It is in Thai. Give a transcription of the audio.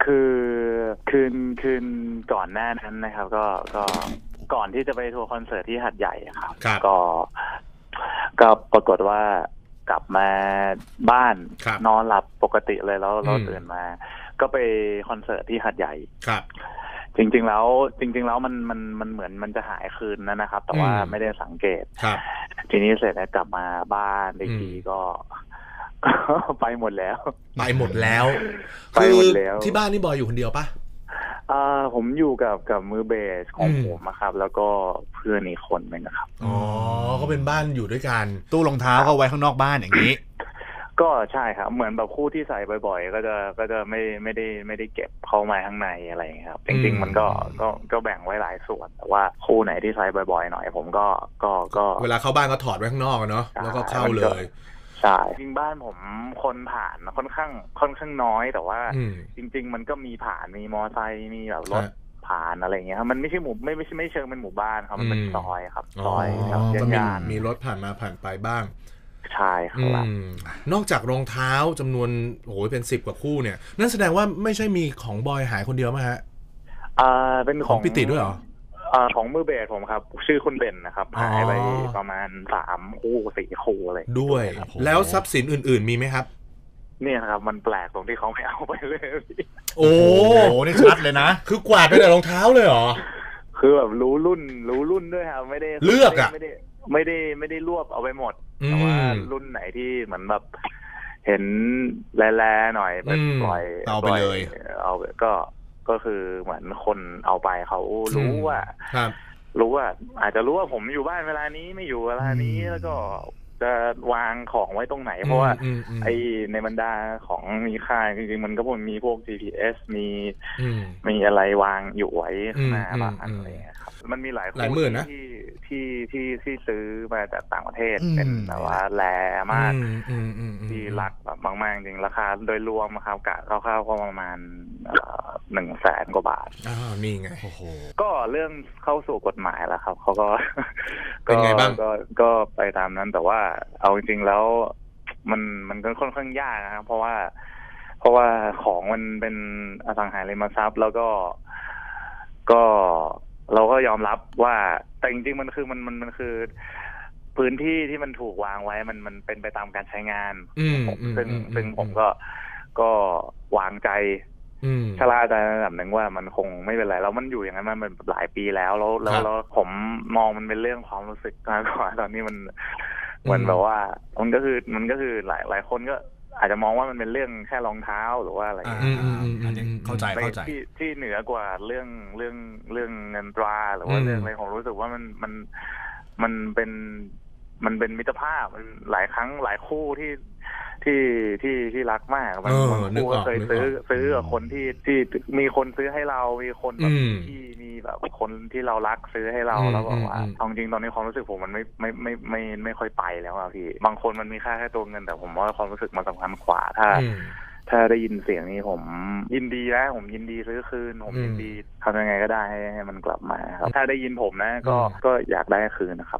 คือคืนก่อนหน้านั้นนะครับก็ก่อนที่จะไปทัวร์คอนเสิร์ตที่หัดใหญ่ครับก็ปรากฏว่ากลับมาบ้านนอนหลับปกติเลยแล้วเราตื่นมาก็ไปคอนเสิร์ตที่หัดใหญ่จริงๆแล้วมันเหมือนมันจะหายคืนนะครับแต่ว่าไม่ได้สังเกตทีนี้เสร็จแล้วกลับมาบ้านอีกทีก็ไปหมดแล้วไปหมดแล้วที่บ้านนี่บอยอยู่คนเดียวปะผมอยู่กับมือเบสของผมครับแล้วก็เพื่อนอีกคนนึงนะครับอ๋อก็เป็นบ้านอยู่ด้วยกันตู้รองเท้าก็ไว้ข้างนอกบ้านอย่างนี้ก็ใช่ครับเหมือนแบบคู่ที่ใส่บ่อยๆก็จะไม่ได้เก็บเข้ามาข้างในอะไรครับจริงๆมันก็แบ่งไว้หลายส่วนแต่ว่าคู่ไหนที่ใส่บ่อยๆหน่อยผมก็เวลาเข้าบ้านก็ถอดไว้ข้างนอกเนาะแล้วก็เข้าเลยใช่จริงบ้านผมคนผ่านค่อนข้างน้อยแต่ว่าจริงๆมันก็มีผ่านมีมอไซค์มีแบบรถผ่านอะไรเงี้ยครับมันไม่ใช่ไม่เชิงเป็นหมู่บ้านครับมันเป็นซอยครับซอยครับมีรถผ่านมาผ่านไปบ้างใช่ครับนอกจากรองเท้าจำนวนโอ้โหเป็น10 กว่าคู่เนี่ยนั่นแสดงว่าไม่ใช่มีของบอยหายคนเดียวมั้ยฮะเป็นของปิติด้วยเหรอของมือเบสผมครับชื่อคุณเบนนะครับหายไปประมาณ3 คู่ 4 คู่อะไรด้วยแล้วทรัพย์สินอื่นๆมีไหมครับเนี่ยครับมันแปลกตรงที่เขาไม่เอาไปเลยโอ้โหนี่ชัดเลยนะคือกวาดไปแต่รองเท้าเลยเหรอคือแบบรู้รุ่นด้วยครับไม่ได้เลือกอะไม่ได้รวบเอาไปหมดแต่ว่ารุ่นไหนที่เหมือนแบบเห็นแลหน่อยไปปล่อยเอาไปเลยเอาก็คือเหมือนคนเอาไปเขารู้ว่าอาจจะรู้ว่าผมอยู่บ้านเวลานี้ไม่อยู่เวลานี้แล้วก็จะวางของไว้ตรงไหนเพราะว่าไอในบรรดาของมีค่าจริงๆมันก็มีพวก GPS มีอะไรวางอยู่ไว้ข้างหน้าบ้านอะไรครับมันมีหลายคนที่ซื้อมาจากต่างประเทศเป็นแบบว่าแร่มากที่รักแบบมากๆจริงราคาโดยรวมครับกะคร่าวๆก็ประมาณ100,000 กว่าบาทนี่ไงโอ้โหก็เรื่องเข้าสู่กฎหมายแล้วครับเขาก็เป็นไงบ้างก็ไปตามนั้นแต่ว่าเอาจริงๆแล้วมันก็ค่อนข้างยากนะครับเพราะว่าของมันเป็นอสังหาริมทรัพย์แล้วก็เราก็ยอมรับว่าแต่จริงๆมันคือมันคือพื้นที่ที่มันถูกวางไว้มันเป็นไปตามการใช้งานซึ่งผมก็วางใจชะล่าใจระดับหนึ่งว่ามันคงไม่เป็นไรแล้วมันอยู่อย่างนั้นมันหลายปีแล้วผมมองมันเป็นเรื่องความรู้สึกมากกว่าตอนนี้มันเหมือนแบบว่ามันก็คือหลายคนก็อาจจะมองว่ามันเป็นเรื่องแค่รองเท้าหรือว่าอะไรเข้าใจที่เหนือกว่าเรื่องเงินตราหรือว่าเรื่องอะไรผมรู้สึกว่ามันเป็นมิตรภาพหลายครั้งหลายคู่ที่รักมากบางคู่ก็เคยซื้อกับคนที่มีคนซื้อให้เรามีคนแบบที่มีแบบคนที่เรารักซื้อให้เราแล้วบอกว่าจริงตอนนี้ความรู้สึกผมมันไม่ค่อยไปแล้วอ่ะพี่บางคนมันมีค่าแค่ตัวเงินแต่ผมว่าความรู้สึกมันสำคัญกว่าถ้าได้ยินเสียงนี้ผมยินดีนะผมยินดีซื้อคืนผมยินดีทำยังไงก็ได้ให้มันกลับมาครับถ้าได้ยินผมนะก็อยากได้คืนนะครับ